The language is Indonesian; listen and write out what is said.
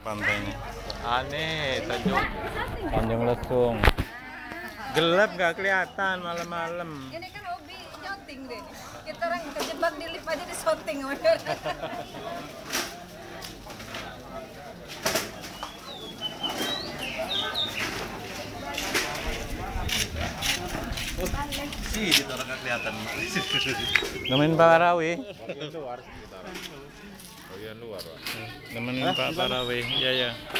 pantainya. Aneh, Tanjung Lesung. Gelap nggak kelihatan malam-malam. Ini kan hobi syuting deh. Kita orang kejebak di lift aja di syuting. sih di orang nggak kelihatan. Nemenin Pak Parawi. Bagian luar sekitar. Bagian luar, Pak. Nemenin Pak Parawi. Iya ya.